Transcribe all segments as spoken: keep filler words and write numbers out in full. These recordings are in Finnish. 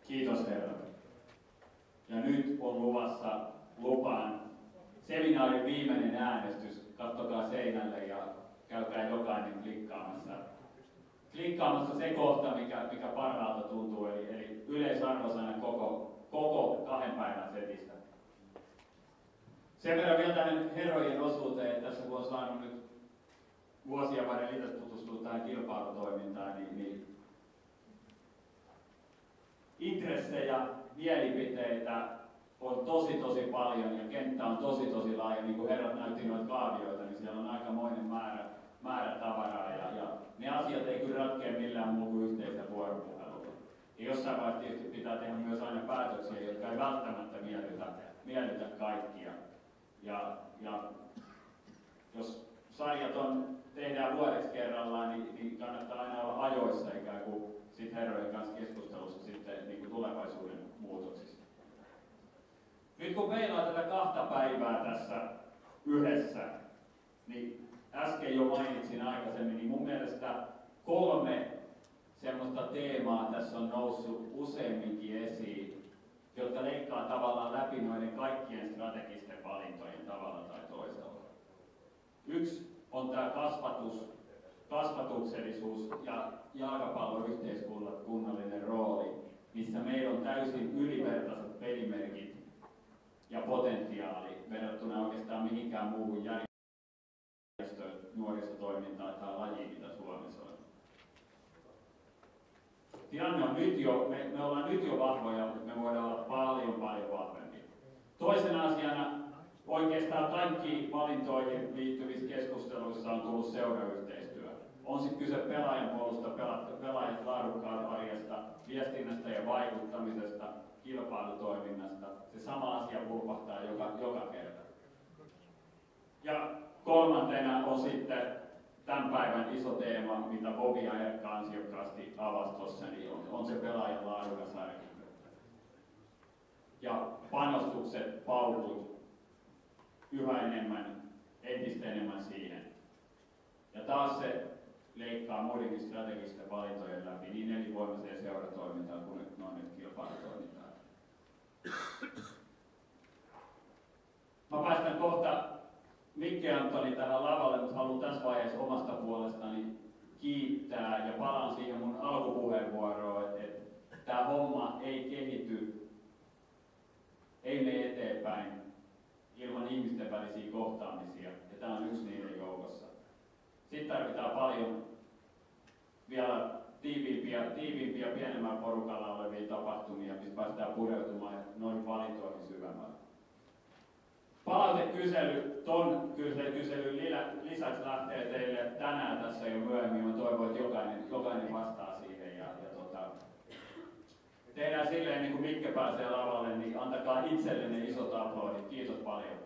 Kiitos Herra. Ja nyt on luvassa lupaan seminaarin viimeinen äänestys. Katsokaa seinälle ja käykää jokainen klikkaamassa. Klikkaamassa se kohta, mikä, mikä parhaalta tuntuu, eli, eli yleisarvosana koko, koko kahden päivän setistä. Sen verran vielä tähän herrojen osuuteen, että tässä kun on saanut nyt vuosia varrella itse tutustua tähän kilpailutoimintaan, niin, niin intressejä, mielipiteitä on tosi tosi paljon ja kenttä on tosi tosi laaja. Niin kuin herrat näytti noita kaavioita, niin siellä on aikamoinen määrä, määrä tavaraa ja, ja ne asiat ei kyllä ratkea millään muu kuin yhteistä vuoropuhelua. Ja jossain vaiheessa tietysti pitää tehdä myös aina päätöksiä, jotka ei välttämättä miellytä, miellytä kaikkia. Ja, ja jos sarjat on, tehdään vuodeksi kerrallaan, niin, niin kannattaa aina olla ajoissa ikään kuin sit herrojen kanssa keskustelussa sitten niin kuin tulevaisuuden muutoksista. Nyt kun meillä on tätä kahta päivää tässä yhdessä, niin äsken jo mainitsin aikaisemmin, niin mun mielestä kolme semmoista teemaa tässä on noussut useamminkin esiin, jotka leikkaa tavallaan läpi noiden kaikkien strategisten valintojen tavalla tai toisella. Yksi on tämä kasvatus, kasvatuksellisuus ja jalkapalloyhteiskunnallinen rooli, missä meillä on täysin ylivertaiset pelimerkit ja potentiaali verrattuna oikeastaan mihinkään muuhun järjestöön, nuorisotoimintaan tai lajiin, mitä Suomessa on. Tilanne on nyt jo, me, me ollaan nyt jo vahvoja, mutta me voidaan olla paljon paljon vahvempia. Toisena asiana oikeastaan kaikki valintoihin liittyvissä keskusteluissa on tullut seurayhteistyö. On sitten kyse pelaajan puolusta, pelaajan laadukkaasta arjesta, viestinnästä ja vaikuttamisesta, kilpailutoiminnasta. Se sama asia pulpahtaa joka, joka kerta. Ja kolmantena on sitten tämän päivän iso teema, mitä Bobi Ajerkka ansiokkaasti avasi tuossa, niin on, on se pelaajan laadukas arki. Ja panostukset, paukut, yhä enemmän, entistä enemmän siihen. Ja taas se leikkaa muidenkin strategisten valintojen läpi niin elinvoimaiseen seuratoimintaan kuin nyt noin nyt kilpailutoimintaan. Mä päästän kohta Mikke Antoni tähän lavalle, mutta haluan tässä vaiheessa omasta puolestani kiittää ja palaan siihen mun alkupuheenvuoroon, että, että tämä homma ei kehity, ei mene eteenpäin ilman ihmisten välisiä kohtaamisia, ja tämä on yksi niiden joukossa. Sitten tarvitaan paljon vielä tiiviimpiä, tiiviimpiä pienemmän porukalla olevia tapahtumia, missä päästään pureutumaan noihin valintoihin syvemmälle. Palautekysely, ton kyselyn lisäksi lähtee teille tänään tässä jo myöhemmin. Mä toivon, että jokainen, jokainen vastaa siihen. Ja, ja tota, tehdään silleen, niin kuin Mikke pääsee lavalle, niin antakaa itsellenne isot aplodit. Kiitos paljon.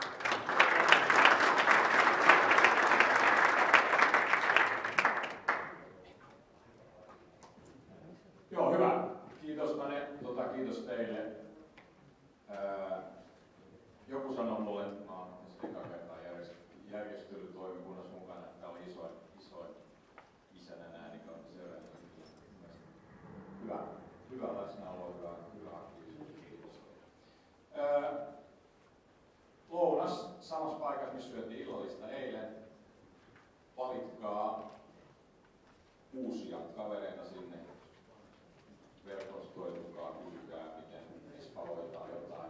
Joo, hyvä. Kiitos Mane. Tota, kiitos teille. Ää, Joku sanoi mulle, että mä oon eka kertaa järjestelytoimikunnassa mukana, että tää oli iso, iso isänän äänikaan seuraava. Hyvä, hyvä läsnäolo, hyvä, hyvä aktiivisuus, kiitos. Öö, lounas samassa paikassa, missä syötiin illallista eilen. Valitkaa uusia kavereita sinne. Verkostoitukaa, kysykää, miten Espa hoitaa jotain.